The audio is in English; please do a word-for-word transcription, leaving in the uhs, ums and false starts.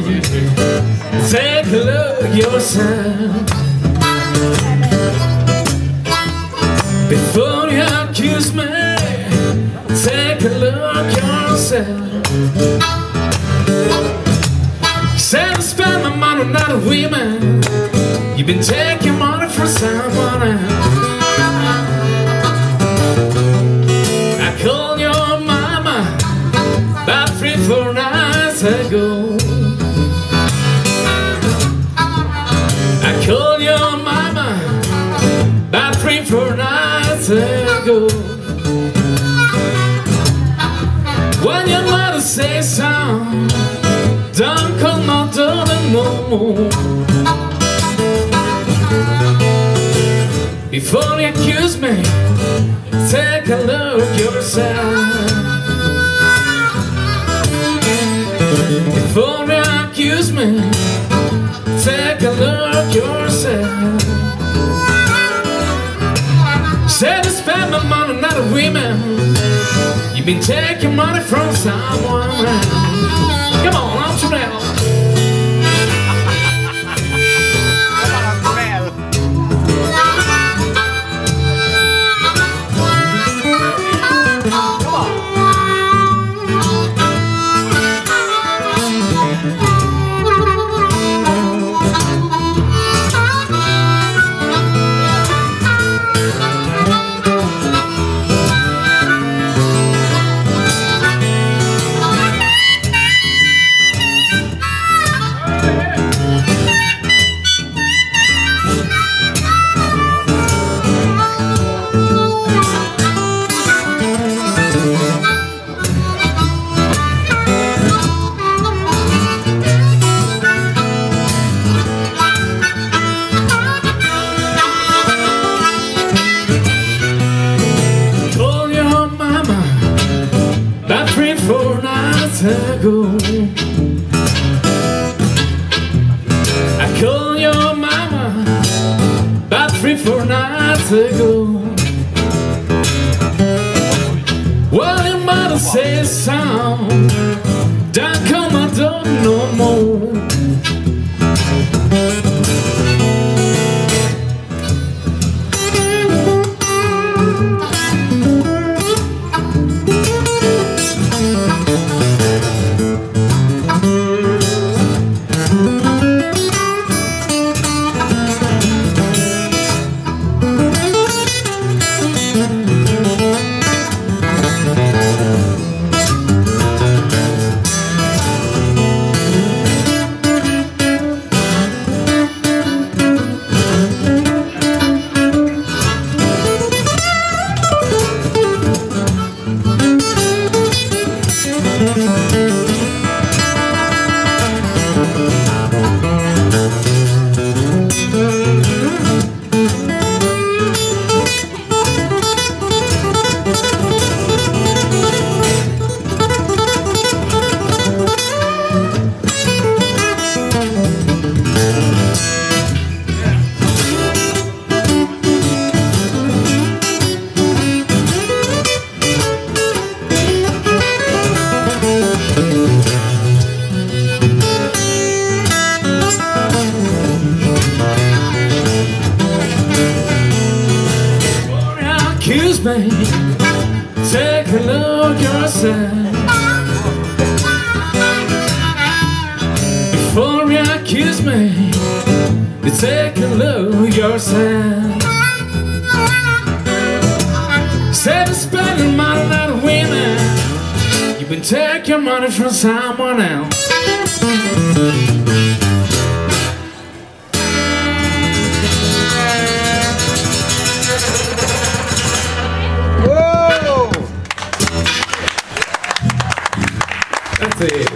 Take a look yourself before you accuse me. Take a look yourself. Said I spend my money on other women. You've been taking money from someone else. I called your mama about three, four nights ago. I called your mama about three, four nights ago. When your mother says so, don't call my daughter no more. Before you accuse me, take a look yourself. Before you accuse me, take a look yourself. Said to spend my money on other women. You've been taking money from someone else. Come on, out to now. Ago. I called your mama about three, four nights ago. Well, your mother says, son, don't call my daughter no more. Excuse me, take a look yourself. Before you accuse me, you take a look yourself. Instead of spending money on other women, you've been taking money from someone else. That's it.